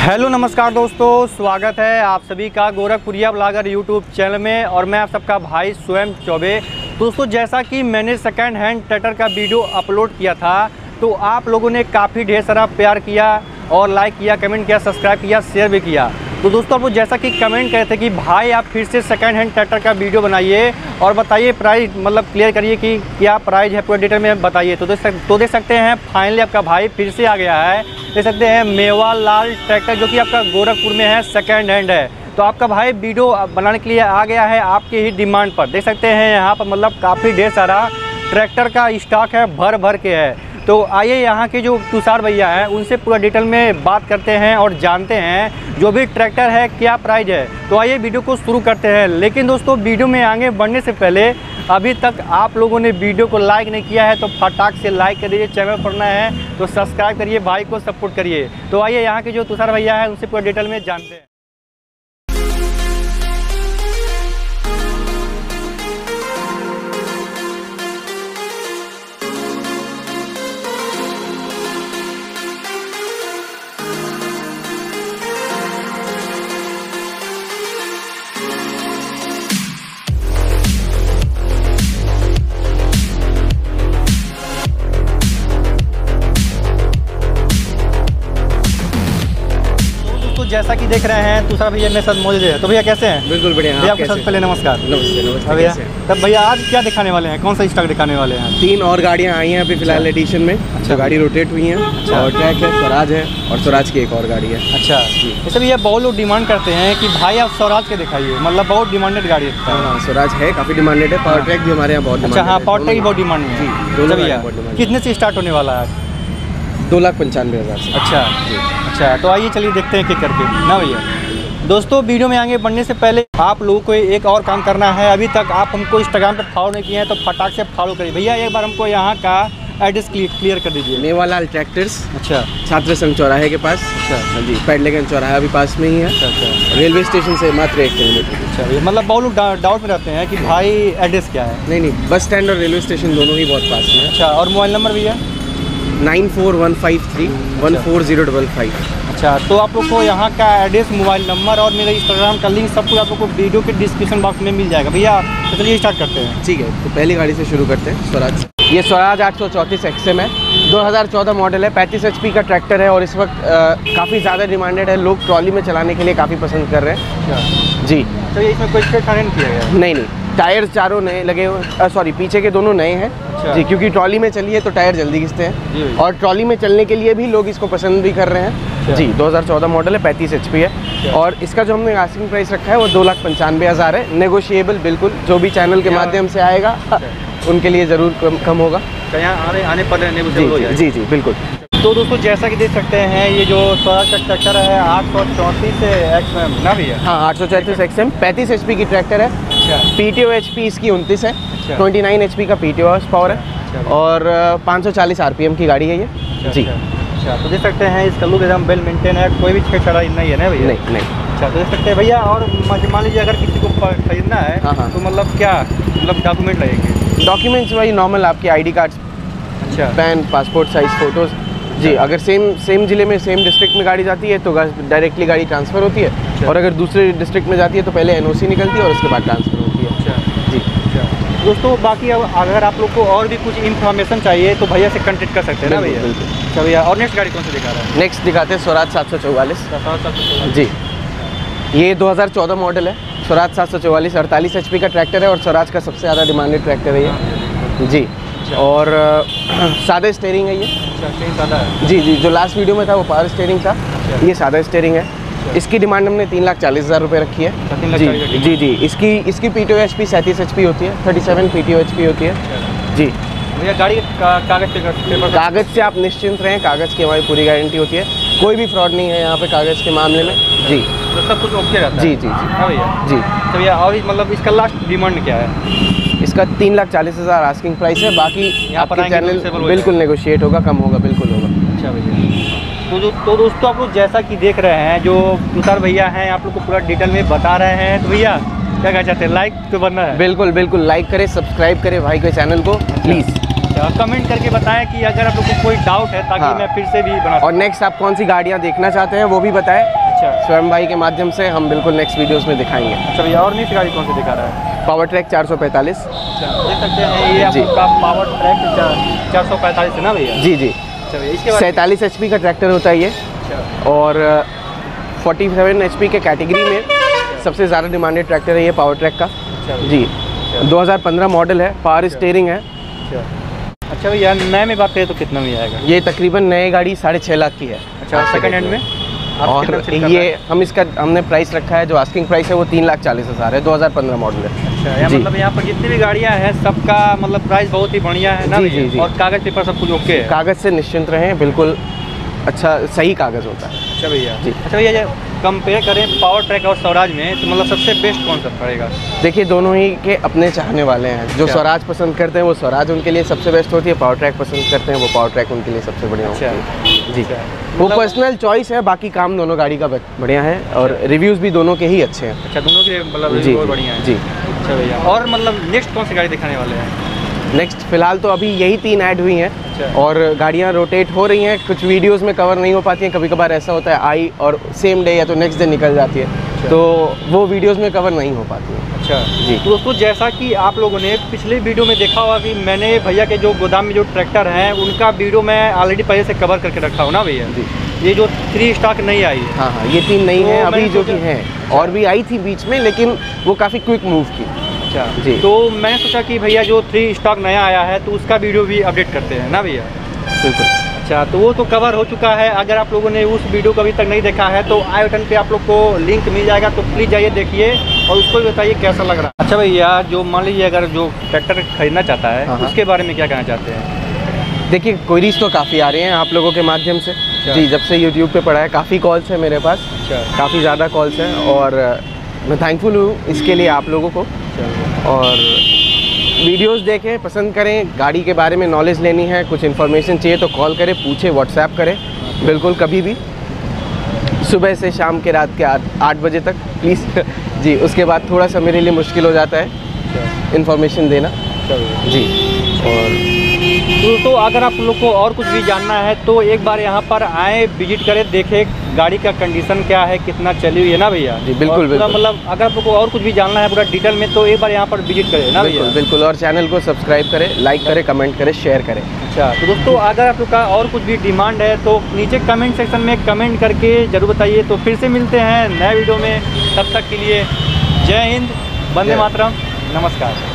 Hello नमस्कार दोस्तों, स्वागत है आप सभी का गोरखपुरिया ब्लॉगर यूट्यूब चैनल में। और मैं आप सबका भाई स्वयं चौबे। दोस्तों, जैसा कि मैंने सेकंड हैंड ट्रैक्टर का वीडियो अपलोड किया था तो आप लोगों ने काफ़ी ढेर सारा प्यार किया और लाइक किया, कमेंट किया, सब्सक्राइब किया, शेयर भी किया। तो दोस्तों, आप जैसा कि कमेंट करे थे कि भाई आप फिर से सेकंड हैंड ट्रैक्टर का वीडियो बनाइए और बताइए प्राइस, मतलब क्लियर करिए कि क्या प्राइस है, पूरा डिटेल में बताइए। तो देख सकते हैं फाइनली आपका भाई फिर से आ गया है। देख सकते हैं मेवालाल ट्रैक्टर, जो कि आपका गोरखपुर में है, सेकंड हैंड है। तो आपका भाई वीडियो बनाने के लिए आ गया है आपके ही डिमांड पर। देख सकते हैं यहाँ पर मतलब काफ़ी ढेर सारा ट्रैक्टर का स्टॉक है, भर भर के है। तो आइए यहाँ के जो तुषार भैया हैं उनसे पूरा डिटेल में बात करते हैं और जानते हैं जो भी ट्रैक्टर है क्या प्राइस है। तो आइए वीडियो को शुरू करते हैं। लेकिन दोस्तों, वीडियो में आगे बढ़ने से पहले अभी तक आप लोगों ने वीडियो को लाइक नहीं किया है तो फटाक से लाइक कर दीजिए। चैनल पर नया है तो सब्सक्राइब करिए, भाई को सपोर्ट करिए। तो आइए यहाँ के जो तुषार भैया हैं उनसे पूरा डिटेल में जानते हैं। जैसा कि देख रहे हैं तुषार भैया मेरे साथ मौजूद है। तो भैया कैसे हैं? बिल्कुल बढ़िया। भैया आपको सबसे पहले नमस्कार। नमस्ते भैया। तब भैया आज क्या दिखाने वाले हैं, कौन सा स्टॉक दिखाने वाले हैं? 3 और गाड़ियाँ आई हैं अभी फिलहाल एडिशन में। अच्छा, गाड़ी रोटेट हुई हैं। अच्छा, और ट्रैक है, स्वराज है और स्वराज की एक और गाड़ी है। अच्छा, जैसे भैया बहुत लोग डिमांड करते हैं कि भाई आप स्वराज के दिखाइए, मतलब बहुत डिमांडेड गाड़ी है। हाँ, स्वराज है, काफ़ी डिमांडेड है। पावर ट्रैक भी हमारे यहाँ बहुत। अच्छा हाँ, पावर ट्रैक बहुत डिमांड है जी। दोनों भैया कितने से स्टार्ट होने वाला है? 2,95,000 से। अच्छा जी। अच्छा, तो आइए चलिए देखते हैं किक करके ना भैया। दोस्तों, वीडियो में आगे बढ़ने से पहले आप लोगों को एक और काम करना है। अभी तक आप हमको इंस्टाग्राम पे फॉलो नहीं किए हैं तो फटाक से फॉलो करिए। भैया एक बार हमको यहाँ का एड्रेस क्लियर कर दीजिए। मेवालाल ट्रैक्टर्स। अच्छा, छात्र संघ चौराहे के पास। अच्छा जी, पैडलेगंज चौराहा भी पास में ही है। अच्छा, रेलवे स्टेशन से मात्र 1 किलोमीटर। अच्छा, मतलब बहुत लोग डाउट में रहते हैं कि भाई एड्रेस क्या है। नहीं, बस स्टैंड और रेलवे स्टेशन दोनों ही बहुत पास में है। अच्छा, और मोबाइल नंबर भैया? 9415314055। अच्छा, तो आप लोग को यहाँ का एड्रेस, मोबाइल नंबर और मेरे इंस्टाग्राम का लिंक सब कुछ आप लोग को वीडियो के डिस्क्रिप्शन बॉक्स में मिल जाएगा। भैया तो चलिए स्टार्ट करते हैं। ठीक है, तो पहली गाड़ी से शुरू करते हैं, स्वराज। ये स्वराज 834 XM है, 2014 मॉडल है, 35 HP का ट्रैक्टर है और इस वक्त काफ़ी ज़्यादा डिमांडेड है। लोग ट्रॉली में चलाने के लिए काफ़ी पसंद कर रहे हैं। जी। तो ये इसमें कोई छेड़छाड़ नहीं किया गया? नहीं, टायर चारों नए लगे हुए, सॉरी पीछे के दोनों नए हैं। अच्छा। जी, क्योंकि ट्रॉली में चलिए तो टायर जल्दी घिसते हैं और ट्रॉली में चलने के लिए भी लोग इसको पसंद भी कर रहे हैं। अच्छा। जी, 2014 मॉडल है, 35 HP है। अच्छा। और इसका जो हमने आस्किंग प्राइस रखा है वो 2,95,000 है। नेगोशिएबल बिल्कुल, जो भी चैनल के माध्यम से आएगा उनके लिए ज़रूर कम होगा। आने पर जी, बिल्कुल। तो दोस्तों, जैसा कि देख सकते हैं ये जो स्वराज का ट्रैक्टर है 834 XM ना भैया? हाँ, 834 XM 35 HP की ट्रैक्टर है। अच्छा। PTO HP इसकी 29 है। अच्छा। 29 HP का PTO हॉर्स पावर है। अच्छा। और 540 RPM की गाड़ी है ये। अच्छा। जी। अच्छा, तो देख सकते हैं इसका लुक एकदम वेल मेंटेन है, कोई भी छेड़छाड़ नहीं है ना भैया? नहीं। अच्छा, तो देख सकते हैं भैया। और मान लीजिए अगर किसी को खरीदना है तो मतलब क्या डॉक्यूमेंट लगेंगे? डॉक्यूमेंट्स वही नॉर्मल आपके ID कार्ड, अच्छा, पैन, पासपोर्ट साइज फ़ोटोज़। जी, अगर सेम ज़िले में, सेम डिस्ट्रिक्ट में गाड़ी जाती है तो डायरेक्टली गाड़ी ट्रांसफ़र होती है। अच्छा। और अगर दूसरे डिस्ट्रिक्ट में जाती है तो पहले NOC निकलती है और उसके बाद ट्रांसफ़र होती है। अच्छा जी। अच्छा दोस्तों, बाकी अगर आप लोग को और भी कुछ इन्फॉर्मेशन चाहिए तो भैया से कॉन्टेक्ट कर सकते हैं ना भैया? बिल्कुल। अच्छा भैया, और नेक्स्ट गाड़ी कौन सी दिखा रहा है? नेक्स्ट दिखाते हैं स्वराज 744। जी, ये 2014 मॉडल है, स्वराज 744 48 HP का ट्रैक्टर है और स्वराज का सबसे ज़्यादा डिमांडेड ट्रैक्टर है ये। जी। और सादा स्टीयरिंग है ये। अच्छा, सादा है। जी, जो लास्ट वीडियो में था वो पावर स्टीयरिंग था। अच्छा। ये सादा स्टीयरिंग है। अच्छा। इसकी डिमांड हमने 3,40,000 रुपये रखी है। जी। इसकी PTO HP 37 HP होती है, 37 PTO HP होती है। अच्छा। जी भैया, गाड़ी का कागज़ से आप निश्चिंत रहें, कागज़ की हमारी पूरी गारंटी होती है, कोई भी फ्रॉड नहीं है यहाँ पे कागज़ के मामले में। जी, तो सब कुछ ओके रहता है? जी हाँ भैया। जी, तो भैया और मतलब इसका लास्ट डिमांड क्या है? इसका 3,40,000 आस्किंग प्राइस है। बाकी यहाँ पर चैनल बिल्कुल नेगोशिएट होगा, कम होगा, बिल्कुल होगा। अच्छा भैया, तो दोस्तों आप लोग जैसा कि देख रहे हैं जो तुषार भैया हैं आप लोग को पूरा डिटेल में बता रहे हैं। तो भैया क्या कहना चाहते हैं, लाइक तो बनना है? बिल्कुल लाइक करें, सब्सक्राइब करें भाई के चैनल को प्लीज़। भैया, कमेंट करके बताएं कि अगर आप लोग को कोई डाउट है, ताकि हाँ। मैं फिर से भी बना सकूं। और नेक्स्ट आप कौन सी गाड़ियाँ देखना चाहते हैं वो भी बताएं। अच्छा स्वयं भाई के माध्यम से हम बिल्कुल नेक्स्ट वीडियोस में दिखाएंगे। अच्छा भैया, और नेक्स्ट गाड़ी कौन सी दिखा रहा है? Powertrac 445। अच्छा, देख सकते हैं ये जी। आपका पावर ट्रैक 445 है ना भैया? जी जी, अच्छा भैया, इसके बाद 47 HP का ट्रैक्टर होता है ये, अच्छा और 47 HP के कैटेगरी में सबसे ज़्यादा डिमांडेड ट्रैक्टर है ये पावर ट्रैक का। अच्छा जी, 2015 मॉडल है, पावर स्टीयरिंग है। अच्छा भैया, नए में बात करें तो कितना में आएगा? ये तकरीबन नई गाड़ी 6.5 लाख की है। अच्छा, सेकंड हैंड में आप और कितना सेल कर ये रहे हैं? हमने प्राइस रखा है, जो आस्किंग प्राइस है वो 3,40,000 है, 2015 मॉडल है। अच्छा, या जी। मतलब यहाँ पर जितनी भी गाड़ियाँ हैं सबका मतलब प्राइस बहुत ही बढ़िया है ना जी, भैया? जी, जी। और कागज पेपर सब कुछ ओके है? कागज़ से निश्चिंत रहें, बिल्कुल अच्छा सही कागज़ होता है। अच्छा भैया जी। अच्छा भैया, ये कंपेयर करें पावर ट्रैक और स्वराज में, तो मतलब सबसे बेस्ट कौन सा पड़ेगा? देखिए, दोनों ही के अपने चाहने वाले हैं। जो अच्छा। स्वराज पसंद करते हैं वो स्वराज उनके लिए सबसे बेस्ट होती है, पावर ट्रैक पसंद करते हैं वो पावर ट्रैक उनके लिए सबसे बढ़िया होती है। जी, अच्छा। वो मतलब- पर्सनल चॉइस है, बाकी काम दोनों गाड़ी का बढ़िया है, और रिव्यूज़ भी दोनों के ही अच्छे हैं। अच्छा, दोनों के मतलब जी बहुत बढ़िया है। जी। अच्छा भैया, और मतलब नेक्स्ट कौन सी गाड़ी दिखाने वाले हैं? नेक्स्ट फिलहाल तो अभी यही 3 ऐड हुई हैं, अच्छा। और गाड़ियाँ रोटेट हो रही हैं, कुछ वीडियोस में कवर नहीं हो पाती हैं, कभी कभार ऐसा होता है आई और सेम डे या तो नेक्स्ट डे निकल जाती है, तो वो वीडियोस में कवर नहीं हो पाती हैं। अच्छा जी। तो दोस्तों, जैसा कि आप लोगों ने पिछले वीडियो में देखा होगा कि मैंने भैया के जो गोदाम में जो ट्रैक्टर हैं उनका वीडियो मैं ऑलरेडी पहले से कवर करके रखा हूँ ना भैया? जी। ये जो 3 स्टॉक नहीं आई है। हाँ हाँ, ये 3 नई तो हैं अभी मैंने जो कि सोचा- हैं, और भी आई थी बीच में, लेकिन वो काफ़ी क्विक मूव की। अच्छा जी। तो मैंने सोचा कि भैया जो 3 स्टॉक नया आया है तो उसका वीडियो भी अपडेट करते हैं ना भैया? बिल्कुल। अच्छा, तो वो तो कवर हो चुका है। अगर आप लोगों ने उस वीडियो को अभी तक नहीं देखा है तो आई बटन पे आप लोग को लिंक मिल जाएगा, तो प्लीज़ जाइए देखिए और उसको भी बताइए कैसा लग रहा है। अच्छा भैया, जो मान लीजिए अगर जो ट्रैक्टर खरीदना चाहता है हाँ। उसके बारे में क्या कहना चाहते हैं? देखिए, क्वेरीज तो काफ़ी आ रही हैं आप लोगों के माध्यम से। जी, जब से यूट्यूब पे पढ़ा है काफ़ी कॉल्स हैं मेरे पास, अच्छा काफ़ी ज़्यादा कॉल्स हैं, और मैं थैंकफुल हूँ इसके लिए आप लोगों को। और वीडियोस देखें, पसंद करें, गाड़ी के बारे में नॉलेज लेनी है, कुछ इन्फॉर्मेशन चाहिए तो कॉल करें, पूछें, व्हाट्सएप करें, बिल्कुल कभी भी, सुबह से शाम के रात के 8 बजे तक प्लीज़। जी, उसके बाद थोड़ा सा मेरे लिए मुश्किल हो जाता है इन्फॉर्मेशन देना। जी। और तो अगर आप लोग को और कुछ भी जानना है तो एक बार यहाँ पर आए, विजिट करें, देखें गाड़ी का कंडीशन क्या है, कितना चली हुई है ना भैया? जी, बिल्कुल, और पूरा बिल्कुल। मतलब अगर आप लोग को और कुछ भी जानना है पूरा डिटेल में तो एक बार यहाँ पर विजिट करें ना भैया? बिल्कुल बिल्कुल, और चैनल को सब्सक्राइब करें, लाइक करें, कमेंट करें, शेयर करें। अच्छा, तो दोस्तों अगर आप लोग का और कुछ भी डिमांड है तो नीचे कमेंट सेक्शन में कमेंट करके ज़रूर बताइए। तो फिर से मिलते हैं नए वीडियो में, तब तक के लिए जय हिंद, वंदे जय। मातरम, नमस्कार।